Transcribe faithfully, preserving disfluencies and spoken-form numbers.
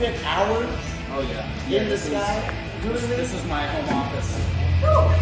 spent hours oh, yeah. Yeah, in the sky is, doing this? This is my home office. Oh.